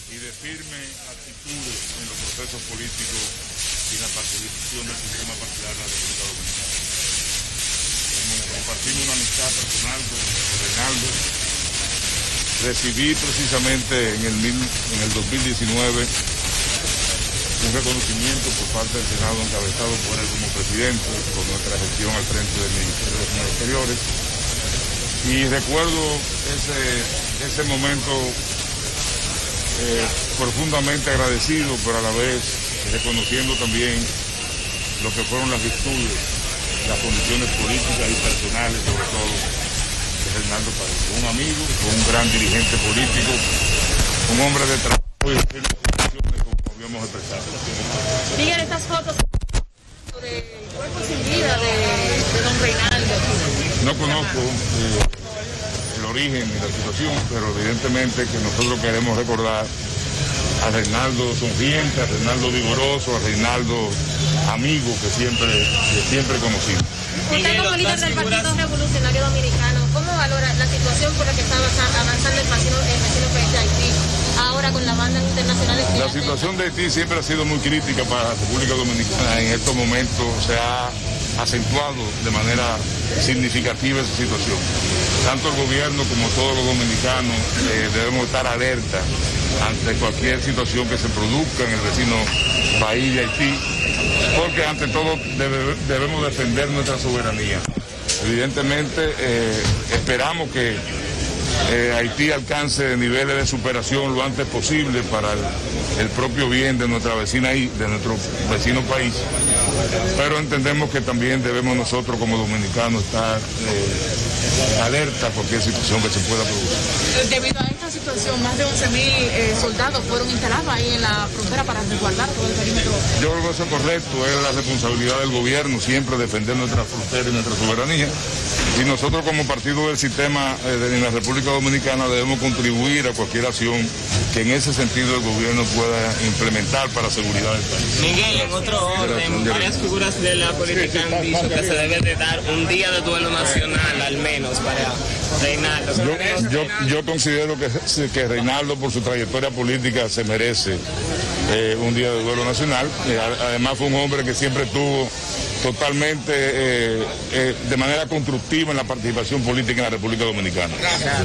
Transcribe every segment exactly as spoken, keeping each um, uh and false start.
y de firme actitud en los procesos políticos y en la participación del sistema partidario de la República Dominicana. Como compartimos una amistad personal con Reinaldo, recibí precisamente en el, mil, en el dos mil diecinueve un reconocimiento por parte del Senado encabezado por él como presidente, por nuestra gestión al frente del Ministerio de Relaciones Exteriores. Y recuerdo ese, ese momento eh, profundamente agradecido, pero a la vez reconociendo también lo que fueron las virtudes, las condiciones políticas y personales, sobre todo, de Reinaldo Paredes. Un amigo, un gran dirigente político, un hombre de trabajo y de instituciones, como habíamos expresado. Miguel, estas fotos de cuerpo sin vida de, de don Reinaldo. No conozco eh, el origen y la situación, pero evidentemente que nosotros queremos recordar a Reinaldo sonriente, a Reinaldo vigoroso, a Reinaldo amigo que siempre, que siempre conocimos. Usted como líder del Partido Revolucionario Dominicano, ¿cómo valora la situación por la que está avanzando el vecino, el vecino país de Haití, ahora con la banda internacional? La situación de Haití siempre ha sido muy crítica para la República Dominicana. En estos momentos se ha acentuado de manera significativa esa situación. Tanto el gobierno como todos los dominicanos eh, debemos estar alerta ante cualquier situación que se produzca en el vecino país de Haití, porque ante todo debe, debemos defender nuestra soberanía. Evidentemente eh, esperamos que eh, Haití alcance niveles de superación lo antes posible para el, el propio bien de nuestra vecina y de nuestro vecino país, pero entendemos que también debemos nosotros como dominicanos estar eh, alerta a cualquier situación que se pueda producir. Debido a esta situación, más de once mil eh, soldados fueron instalados ahí en la frontera para resguardar todo el perímetro. Yo creo que eso es correcto, es la responsabilidad del gobierno siempre defender nuestra frontera y nuestra soberanía. Y nosotros como partido del sistema eh, de la República Dominicana debemos contribuir a cualquier acción que en ese sentido el gobierno pueda implementar para la seguridad del país. Miguel, en otro orden, varias figuras de la política han dicho que se debe de dar un día de duelo nacional al menos para Reinaldo. Yo, yo, yo considero que, que Reinaldo por su trayectoria política se merece eh, un día de duelo nacional. Eh, además fue un hombre que siempre estuvo totalmente eh, eh, de manera constructiva en la participación política en la República Dominicana. Gracias.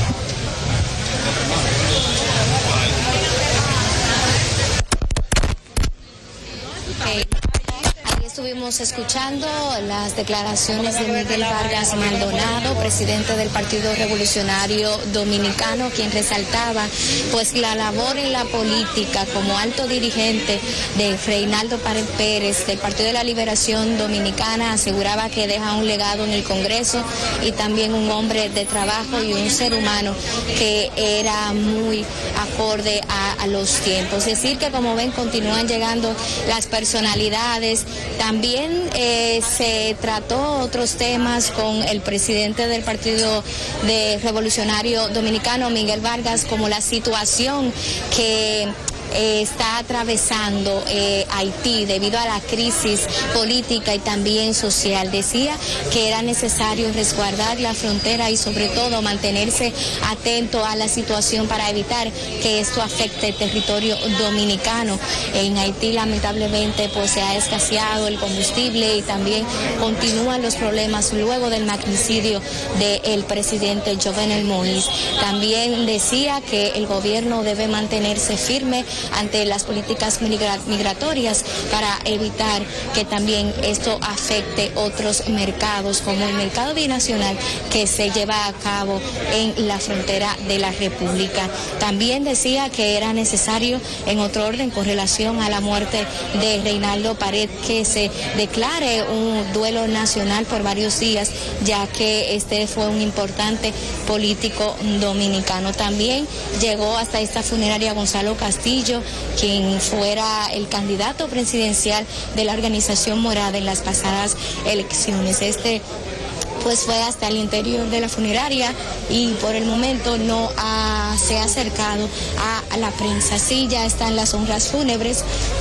Okay. Ahí estuvimos escuchando las declaraciones de Miguel Vargas Maldonado, presidente del Partido Revolucionario Dominicano, quien resaltaba pues la labor en la política como alto dirigente de Reinaldo Paredes Pérez del Partido de la Liberación Dominicana. Aseguraba que deja un legado en el Congreso y también un hombre de trabajo y un ser humano que era muy acorde a, a los tiempos. Es decir que, como ven, continúan llegando las personalidades. También eh, se trató otros temas con el presidente del Partido de Revolucionario Dominicano, Miguel Vargas, como la situación que Eh, está atravesando eh, Haití debido a la crisis política y también social. Decía que era necesario resguardar la frontera y sobre todo mantenerse atento a la situación para evitar que esto afecte el territorio dominicano. En Haití lamentablemente pues se ha escaseado el combustible y también continúan los problemas luego del magnicidio del presidente Jovenel Moïse. También decía que el gobierno debe mantenerse firme ante las políticas migratorias para evitar que también esto afecte otros mercados, como el mercado binacional que se lleva a cabo en la frontera de la República. También decía que era necesario, en otro orden, con relación a la muerte de Reinaldo Paredes, que se declare un duelo nacional por varios días, ya que este fue un importante político dominicano. También llegó hasta esta funeraria Gonzalo Castillo, quien fuera el candidato presidencial de la organización morada en las pasadas elecciones. Este pues fue hasta el interior de la funeraria y por el momento no ha, se ha acercado a, a la prensa. Sí, ya están las honras fúnebres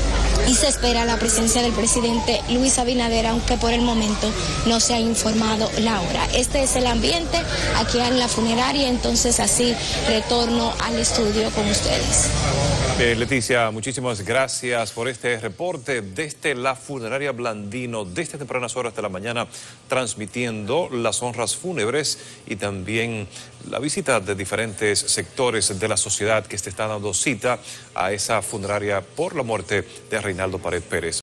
y se espera la presencia del presidente Luis Abinader, aunque por el momento no se ha informado la hora. Este es el ambiente aquí en la funeraria, entonces así retorno al estudio con ustedes. Eh, Leticia, muchísimas gracias por este reporte desde la funeraria Blandino, desde tempranas horas de la mañana, transmitiendo las honras fúnebres y también la visita de diferentes sectores de la sociedad que se está dando cita a esa funeraria por la muerte de Reinaldo Pared Pérez.